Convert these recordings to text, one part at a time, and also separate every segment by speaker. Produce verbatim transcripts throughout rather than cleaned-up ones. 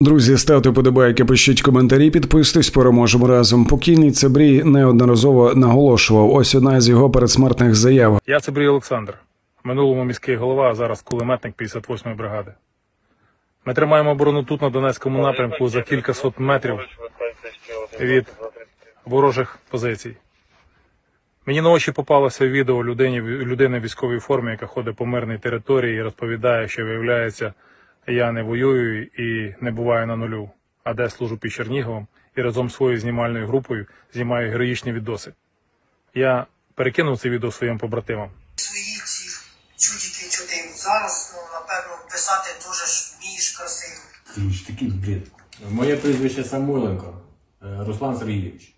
Speaker 1: Друзі, ставте вподобайки, пишіть коментарі, підписуйтесь, переможемо разом. Покійний Цибрій неодноразово наголошував, ось одна з його передсмертних заяв.
Speaker 2: Я Цибрій Олександр, в минулому міський голова, а зараз кулеметник п'ятдесят восьмої бригади. Ми тримаємо оборону тут, на Донецькому напрямку, за кількасот метрів від ворожих позицій. Мені на очі попалося відео людини, людини в військовій формі, яка ходить по мирній території і розповідає, що, виявляється, я не воюю і не буваю на нулю, а де служу під Черніговом і разом з своєю знімальною групою знімаю героїчні відоси. Я перекинув це відео своїм побратимам.
Speaker 3: Свої ці чудики чути зараз, ну, напевно, писати дуже ж вмієш красиво.
Speaker 4: Це ж такий бред. Моє прізвище Самойленко, Руслан Сергійович.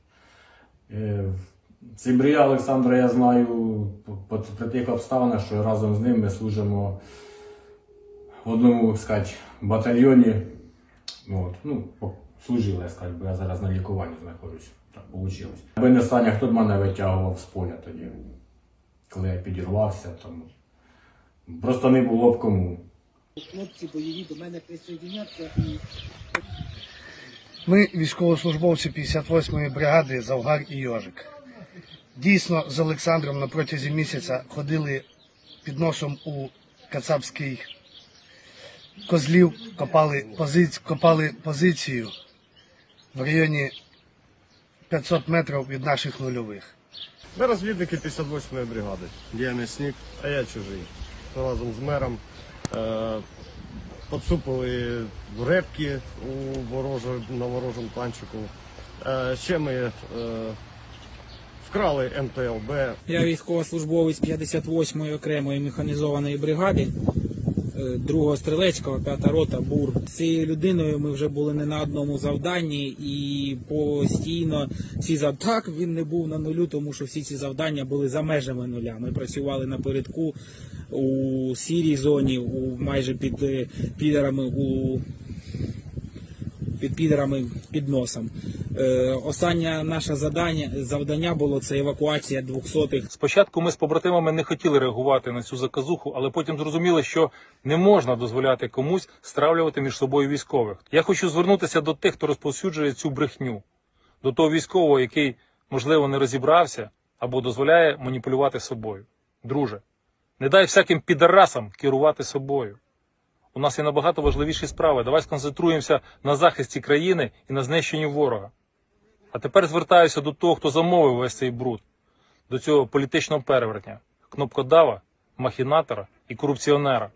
Speaker 4: Цибрія Олександра я знаю при тих обставинах, що разом з ним ми служимо в одному, так сказати, батальйоні. От. Ну, служили, я сказати, бо я зараз на лікуванні знаходжусь. Так вийшло. Аби не Саня, хто б мене витягував з поля тоді, коли я підірвався, тому просто не було б кому.
Speaker 5: Хлопці бойові до мене присоединяться. І... Ми військовослужбовці п'ятдесят восьмої бригади Завгар і Йожик. Дійсно, з Олександром на протязі місяця ходили під носом у Кацапський Козлів, копали, позиці... копали позицію в районі п'ятсот метрів від наших нульових.
Speaker 6: Ми розвідники п'ятдесят восьмої бригади. Я м'ясник, а я чужий. Разом з мером е підсупили репки у ворожу... на ворожому танчику. Е ще ми е вкрали ем те ел бе.
Speaker 7: Я військовослужбовець п'ятдесят восьмої окремої механізованої бригади, другого стрілецького, п'ята рота, БУР. З цією людиною ми вже були не на одному завданні і постійно ці завдання, так, він не був на нулю, тому що всі ці завдання були за межами нуля. Ми працювали напередку у сірій зоні, у майже під підерами, у під підерами під носом. Е, останнє наше завдання, завдання було це евакуація двохсотих.
Speaker 2: Спочатку ми з побратимами не хотіли реагувати на цю заказуху, але потім зрозуміли, що не можна дозволяти комусь стравлювати між собою військових. Я хочу звернутися до тих, хто розповсюджує цю брехню. До того військового, який, можливо, не розібрався або дозволяє маніпулювати собою. Друже, не дай всяким підарасам керувати собою. У нас є набагато важливіші справи. Давай сконцентруємося на захисті країни і на знищенні ворога. А тепер звертаюся до того, хто замовив весь цей бруд. До цього політичного перевертня, кнопкодава, махінатора і корупціонера.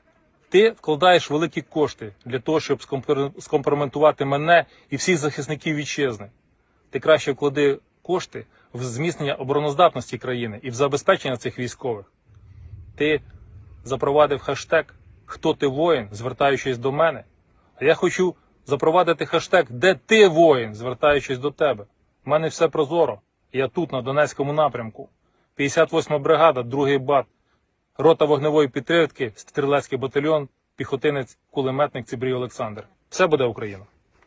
Speaker 2: Ти вкладаєш великі кошти для того, щоб скомпрометувати мене і всіх захисників вітчизни. Ти краще вклади кошти в зміцнення обороноздатності країни і в забезпечення цих військових. Ти запровадив хештег «Хто ти воїн?», звертаючись до мене. А я хочу запровадити хештег «Де ти воїн?», звертаючись до тебе. У мене все прозоро. Я тут, на Донецькому напрямку. п'ятдесят восьма бригада, другий бат, рота вогневої підтримки, стрілецький батальйон, піхотинець, кулеметник Цибрій Олександр. Все буде Україна.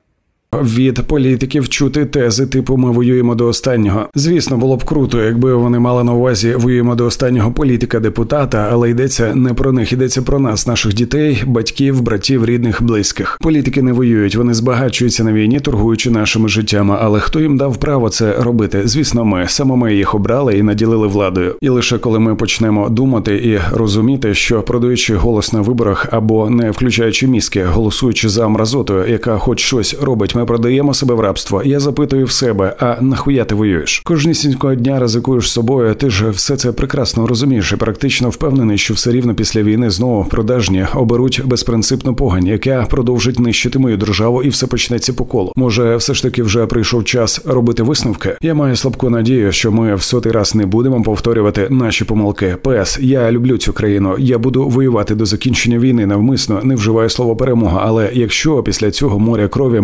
Speaker 1: Від політиків чути тези типу «ми воюємо до останнього». Звісно, було б круто, якби вони мали на увазі «воюємо до останнього політика-депутата», але йдеться не про них, йдеться про нас, наших дітей, батьків, братів, рідних, близьких. Політики не воюють, вони збагачуються на війні, торгуючи нашими життями, але хто їм дав право це робити? Звісно, ми. Саме ми їх обрали і наділили владою. І лише коли ми почнемо думати і розуміти, що продаючи голос на виборах або не включаючи мізки, голосуючи за мразотою, яка хоч щось робить, ми продаємо себе в рабство. Я запитую в себе, а нахуя ти воюєш? Кожнісінького дня ризикуєш собою, ти ж все це прекрасно розумієш і практично впевнений, що все рівно після війни знову продажні оберуть безпринципну погань, яка продовжить нищити мою державу і все почнеться по колу. Може, все ж таки вже прийшов час робити висновки? Я маю слабку надію, що ми в сотий раз не будемо повторювати наші помилки. ПС, я люблю цю країну, я буду воювати до закінчення війни навмисно, не вживаю слово перемога, але якщо після цього моря крові ми оберемо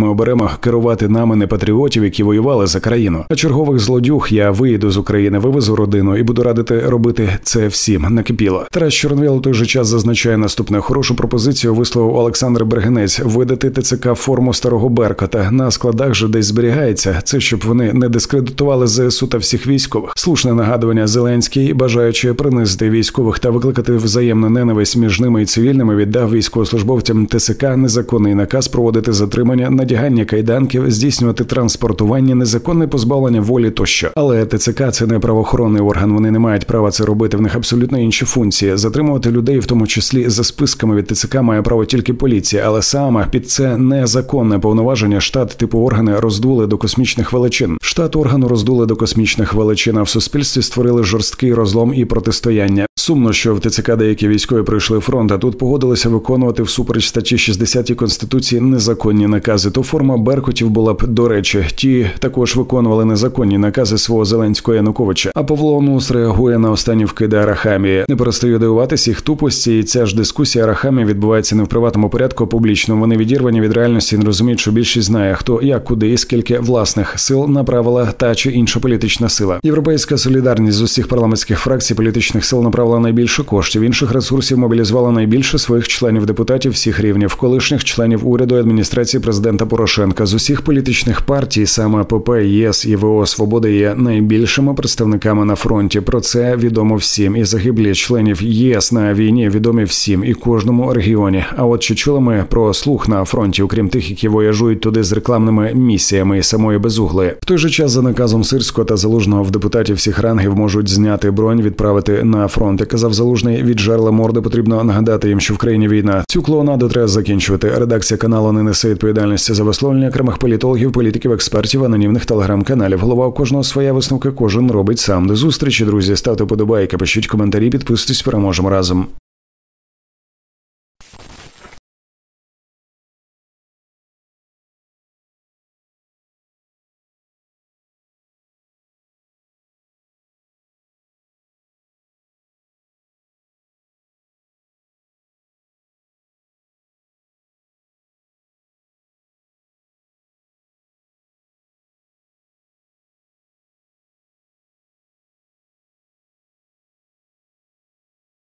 Speaker 1: повинно керувати нами не патріотів, які воювали за країну, а чергових злодюг. Я виїду з України, вивезу родину і буду радити робити це всім. Накипіло. Тарас Чорновіл у той же час зазначає наступне. Хорошу пропозицію висловив Олександр Бергенець: видати ТЦК форму старого Беркута. На складах же десь зберігається. Це щоб вони не дискредитували ЗСУ та всіх військових. Слушне нагадування. Зеленський, бажаючи принизити військових та викликати взаємну ненависть між ними і цивільними, віддав військовослужбовцям ТЦК незаконний наказ проводити затримання, надягання кайданків, здійснювати транспортування, незаконне позбавлення волі тощо. Але ТЦК – це не правоохоронний орган, вони не мають права це робити, в них абсолютно інші функції. Затримувати людей, в тому числі за списками від ТЦК, має право тільки поліція, але саме під це незаконне повноваження штат типу органи роздули до космічних величин. Штат органу роздули до космічних величин, а в суспільстві створили жорсткий розлом і протистояння. Сумно, що в ТЦК деякі військові пройшли фронт, а тут погодилися виконувати всупереч статті шістдесят Конституції незаконні накази. То форма беркутів була б до речі. Ті також виконували незаконні накази свого Зеленського Януковича. А Павло Нус реагує на останні вкиди Арахамії. Не перестаю дивуватись їх тупості, і ця ж дискусія Арахамії відбувається не в приватному порядку, а публічно. Вони відірвані від реальності і не розуміють, що більшість знає, хто, як, куди і скільки власних сил направила та чи інша політична сила. Європейська солідарність з усіх парламентських фракцій політичних сил направила найбільше коштів, інших ресурсів мобілізувала найбільше своїх членів депутатів всіх рівнів, колишніх членів уряду і адміністрації президента Порошенка. З усіх політичних партій саме АПП, ЄС і ВО «Свобода» є найбільшими представниками на фронті. Про це відомо всім. І загиблі членів ЄС на війні відомі всім і кожному регіоні. А от чи чули ми про слух на фронті, окрім тих, які вояжують туди з рекламними місіями і самої безуглої? В той же час за наказом Сирського та Залужного в депутатів всіх рангів можуть зняти бронь, відправити на фронт. Як казав Залужний, від жерла морди потрібно нагадати їм, що в країні війна. Цю клоунаду треба закінчувати. Редакція каналу не несе відповідальності за висловлення окремих політологів, політиків, експертів, анонімних телеграм-каналів. Голова у кожного своя, висновка кожен робить сам. До зустрічі, друзі. Ставте подобайки, пишіть коментарі, підписуйтесь, переможемо разом.